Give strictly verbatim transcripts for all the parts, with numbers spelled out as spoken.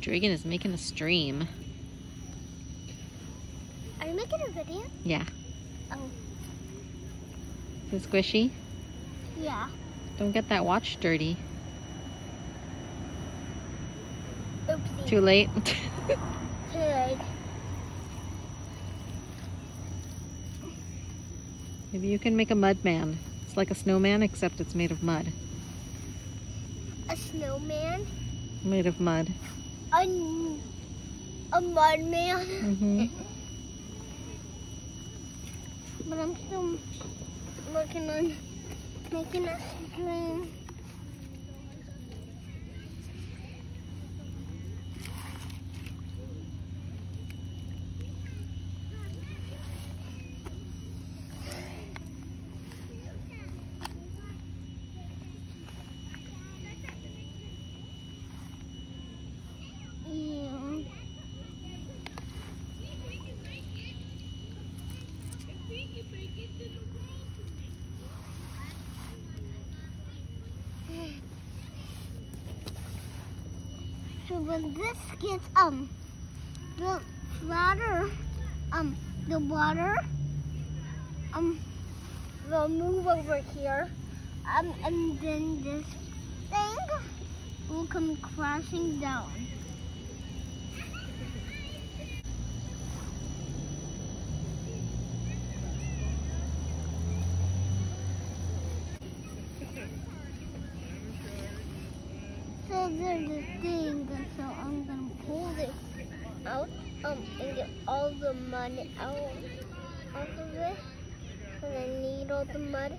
Draygen is making a stream. Are you making a video? Yeah. Oh. Is it squishy? Yeah. Don't get that watch dirty. Oopsie. Too late? Too late. Maybe you can make a mud man. It's like a snowman except it's made of mud. A snowman? Made of mud. A, a mud man? Mm-hmm. But I'm still working on making a stream. So when this gets um the water, um the water um will move over here, um and then this thing will come crashing down. So there's a thing, so I'm gonna pull it out um, and get all the mud out, out of it. And I need all the mud.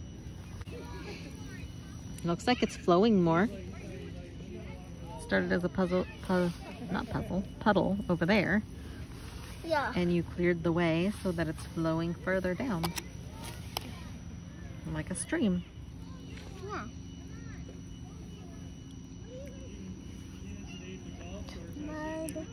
Looks like it's flowing more. Started as a puzzle, pu not puzzle, puddle over there. Yeah. And you cleared the way so that it's flowing further down. Like a stream. Yeah. Mud.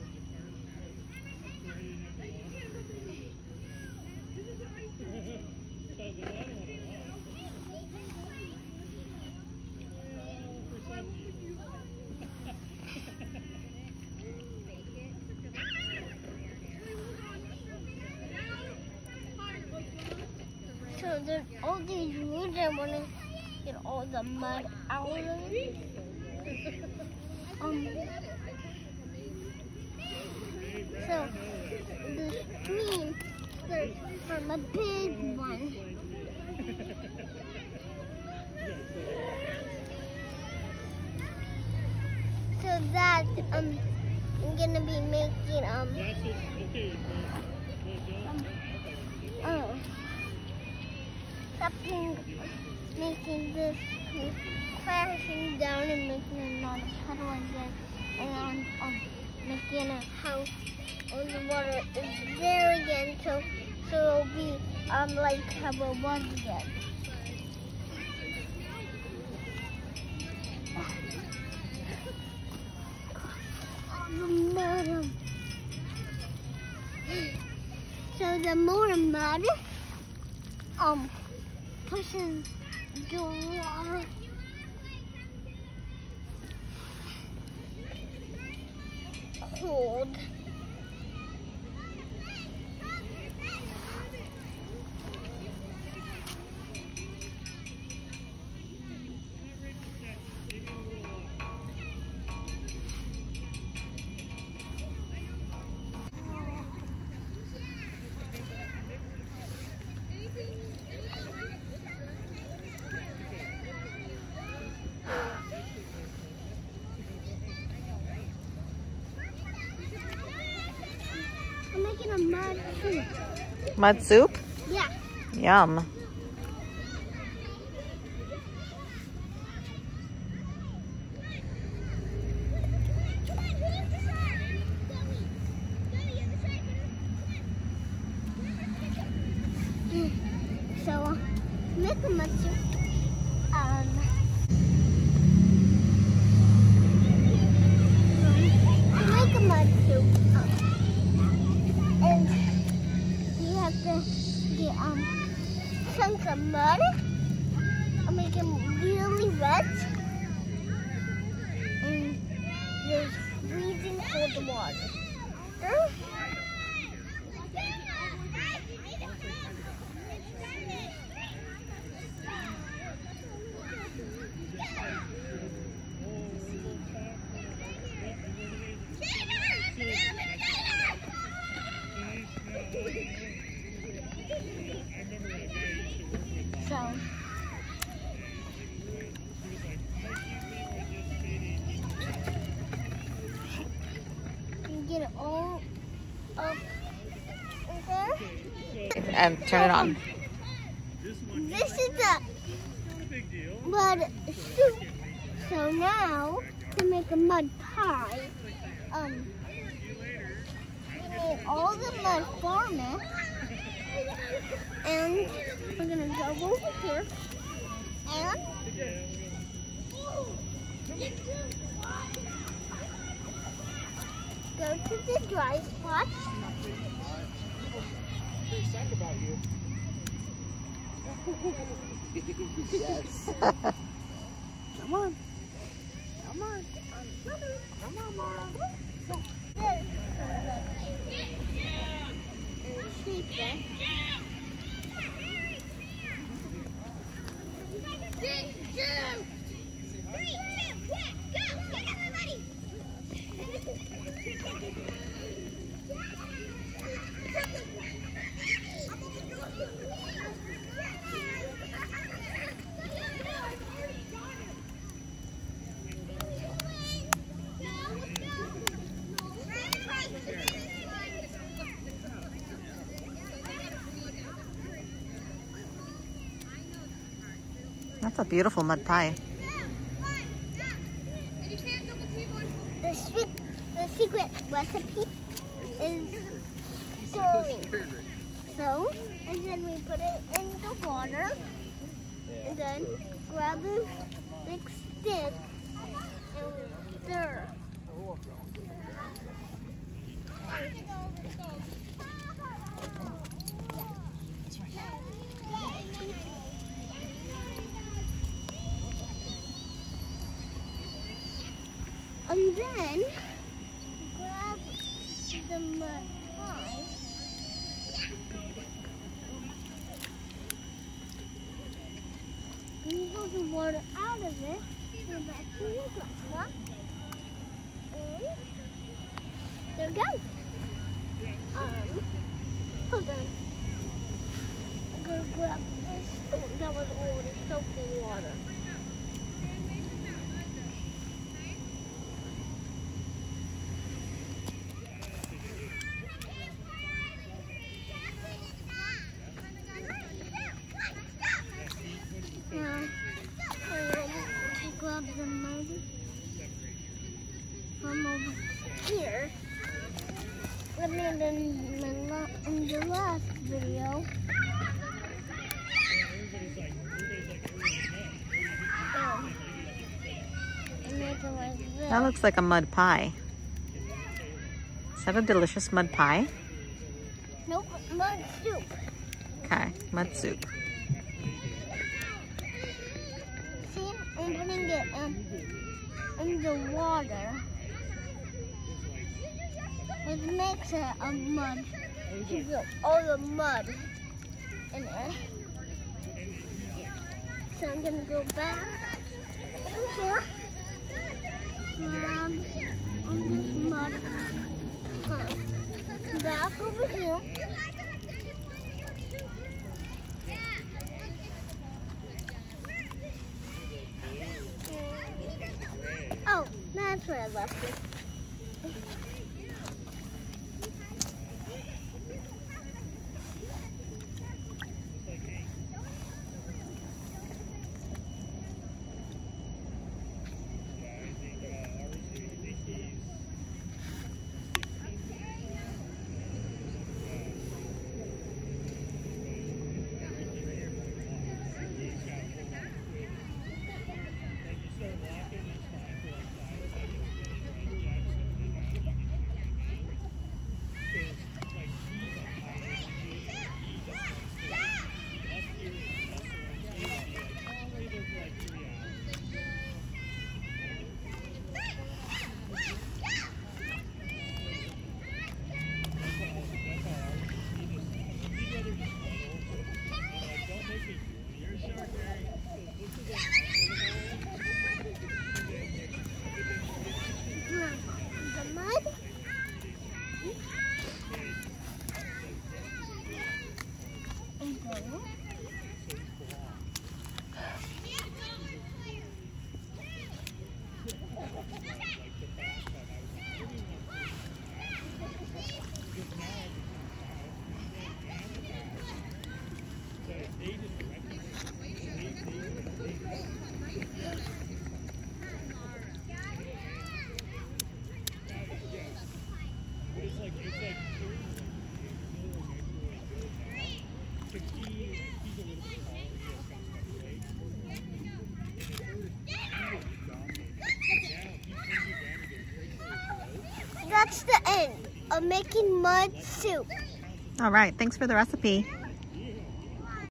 So there's all these roots. I want to get all the mud out of it. Um. So the stream starts from a big one. So that um, I'm gonna be making um. um oh. Something making this crashing down and making another puddle again, and then um, making a house on the water is there again, so so it'll be um like how it was again. The mud. So the more mud um pushes the water. Cold. I'm making a mud soup. Mud soup? Yeah. Yum. So, uh, make a mud soup. Um, to make a mud soup, um, and you have to get um chunks of mud and make them really wet. And there's freezing cold water. So, you get it all up there. And turn it on. This is the mud soup. So now, to make a mud pie, um, we need all the mud from it. And we're gonna go over here and go to the dry spot. About you. Yes. Come on. Come on. Come on, Mom. And shape it. Three, two, three, two, one, go! Get everybody! That's a beautiful mud pie. The, sweet, the secret recipe is stirring. So, and then we put it in the water, and then grab a big stick and we stir. And then grab the mud pie. And you hold the water out of it. Go back to your glass. And there we go. Um, hold on. I'm gonna grab this stone that was already soaked in water. Grab the mud from over here. Let me in the, in the last video. Um, and make it like this. That looks like a mud pie. Is that a delicious mud pie? Nope, mud soup. Okay, mud soup. I'm putting it um, in the water. It makes it a mud. You get all the mud in it. So I'm gonna go back over here. Grab on this mud. Huh. Back over here. Oh, that's where I left it. That's the end of making mud soup. All right, thanks for the recipe.